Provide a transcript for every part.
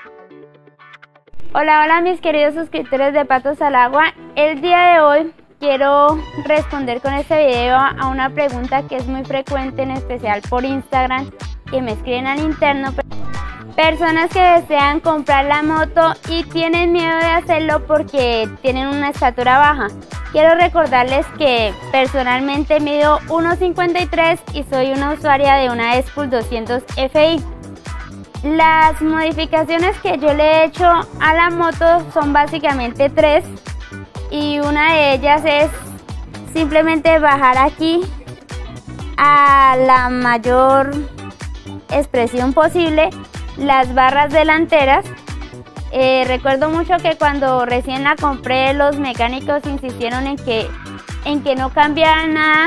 Hola, hola mis queridos suscriptores de Patos al Agua. El día de hoy quiero responder con este video a una pregunta que es muy frecuente, en especial por Instagram, que me escriben al interno. Personas que desean comprar la moto y tienen miedo de hacerlo porque tienen una estatura baja. Quiero recordarles que personalmente mido 1,53 y soy una usuaria de una Espul 200 FI. Las modificaciones que yo le he hecho a la moto son básicamente tres, y una de ellas es simplemente bajar aquí a la mayor expresión posible las barras delanteras. Recuerdo mucho que cuando recién la compré los mecánicos insistieron en que no cambiara nada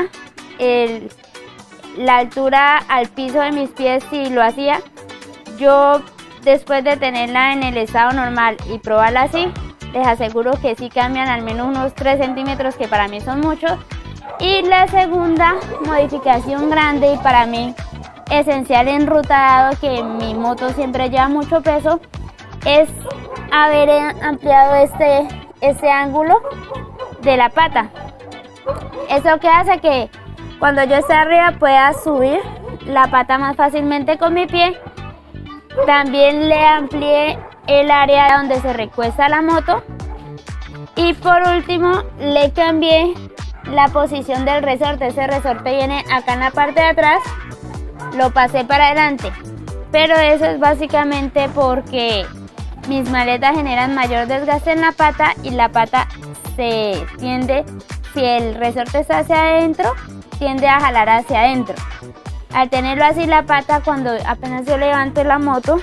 la altura al piso de mis pies si lo hacía. Yo, después de tenerla en el estado normal y probarla así, les aseguro que sí cambian al menos unos 3 centímetros, que para mí son muchos. Y la segunda modificación grande y para mí esencial en ruta, dado que mi moto siempre lleva mucho peso, es haber ampliado este ángulo de la pata. Eso que hace que cuando yo esté arriba pueda subir la pata más fácilmente con mi pie. También le amplié el área donde se recuesta la moto. Y por último le cambié la posición del resorte. Ese resorte viene acá en la parte de atrás, lo pasé para adelante. Pero eso es básicamente porque mis maletas generan mayor desgaste en la pata y la pata se tiende, si el resorte está hacia adentro, tiende a jalar hacia adentro. Al tenerlo así, la pata, cuando apenas yo levanto la moto,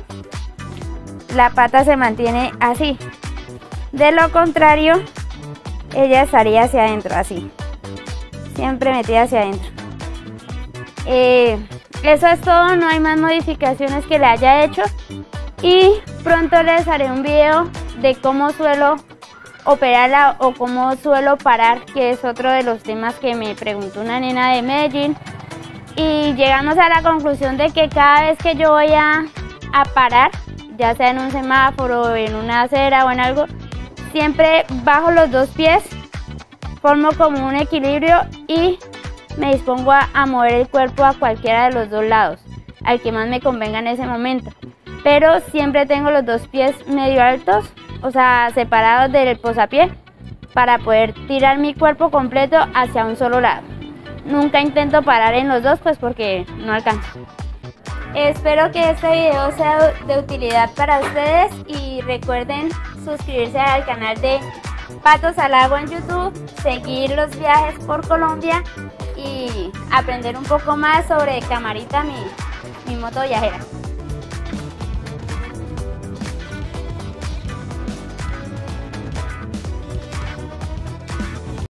la pata se mantiene así. De lo contrario, ella estaría hacia adentro, así, siempre metida hacia adentro. Eso es todo, no hay más modificaciones que le haya hecho. Y pronto les haré un video de cómo suelo operarla o cómo suelo parar, que es otro de los temas que me preguntó una nena de Medellín. Y llegamos a la conclusión de que cada vez que yo voy a parar, ya sea en un semáforo, en una acera o en algo, siempre bajo los dos pies, formo como un equilibrio y me dispongo a mover el cuerpo a cualquiera de los dos lados, al que más me convenga en ese momento. Pero siempre tengo los dos pies medio altos, o sea, separados del posapié, para poder tirar mi cuerpo completo hacia un solo lado. Nunca intento parar en los dos, pues porque no alcanzo. Espero que este video sea de utilidad para ustedes y recuerden suscribirse al canal de Patos al Agua en YouTube, seguir los viajes por Colombia y aprender un poco más sobre Camarita, mi moto viajera.